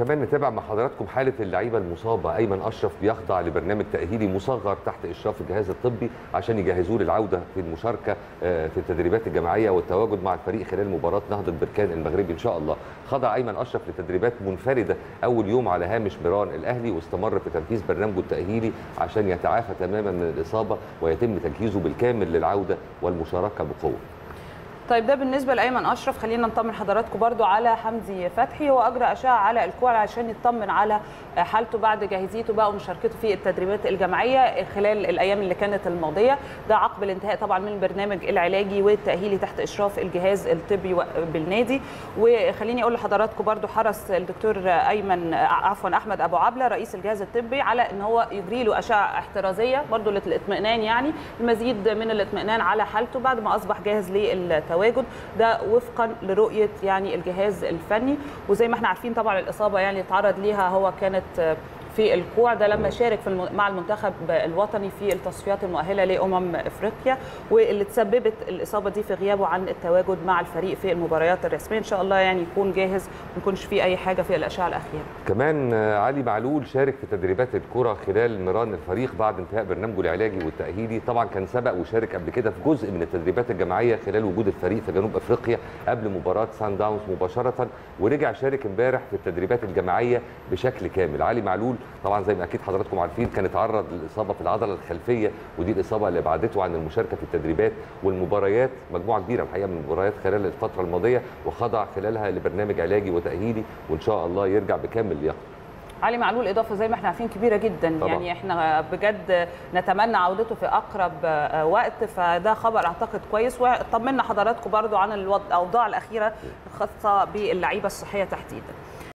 كمان نتابع مع حضراتكم حاله اللعيبه المصابه. ايمن اشرف بيخضع لبرنامج تاهيلي مصغر تحت اشراف الجهاز الطبي عشان يجهزوه للعوده في المشاركه في التدريبات الجماعيه والتواجد مع الفريق خلال مباراه نهضه بركان المغربي ان شاء الله. خضع ايمن اشرف لتدريبات منفرده اول يوم على هامش ميران الاهلي، واستمر في تنفيذ برنامجه التاهيلي عشان يتعافى تماما من الاصابه ويتم تجهيزه بالكامل للعوده والمشاركه بقوه. طيب ده بالنسبه لايمن اشرف. خلينا نطمن حضراتكم برضو على حمدي فتحي. هو اجرى اشعه على الكوع عشان يطمن على حالته بعد جاهزيته بقى ومشاركته في التدريبات الجماعيه خلال الايام اللي كانت الماضيه. ده عقب الانتهاء طبعا من البرنامج العلاجي والتاهيلي تحت اشراف الجهاز الطبي بالنادي. وخليني اقول لحضراتكم برضو حرص الدكتور احمد ابو عبله رئيس الجهاز الطبي على ان هو يجري له اشعه احترازيه برضو للاطمئنان، يعني المزيد من الاطمئنان على حالته بعد ما اصبح جاهز للتواجد. ده وفقا لرؤيه يعني الجهاز الفني. وزي ما احنا عارفين طبعا الاصابه يعني اتعرض ليها هو كانت في الكوع ده لما شارك مع المنتخب الوطني في التصفيات المؤهله لامم افريقيا، واللي تسببت الاصابه دي في غيابه عن التواجد مع الفريق في المباريات الرسميه. ان شاء الله يعني يكون جاهز وما يكونش فيه اي حاجه في الاشعه الاخيره. كمان علي معلول شارك في تدريبات الكره خلال ميران الفريق بعد انتهاء برنامجه العلاجي والتاهيلي. طبعا كان سبق وشارك قبل كده في جزء من التدريبات الجماعيه خلال وجود الفريق في جنوب افريقيا قبل مباراه سان داونز مباشره، ورجع شارك امبارح في التدريبات الجماعيه بشكل كامل. علي معلول طبعا زي ما اكيد حضراتكم عارفين كان اتعرض للاصابه في العضله الخلفيه، ودي الاصابه اللي ابعدته عن المشاركه في التدريبات والمباريات مجموعه كبيره الحقيقه من المباريات خلال الفتره الماضيه، وخضع خلالها لبرنامج علاجي وتاهيلي وان شاء الله يرجع بكامل لياقته. علي معلول اضافه زي ما احنا عارفين كبيره جدا طبعا. يعني احنا بجد نتمنى عودته في اقرب وقت، فده خبر اعتقد كويس. وطمنا حضراتكم برضو عن الاوضاع الاخيره الخاصه باللعيبه الصحيه تحديدا.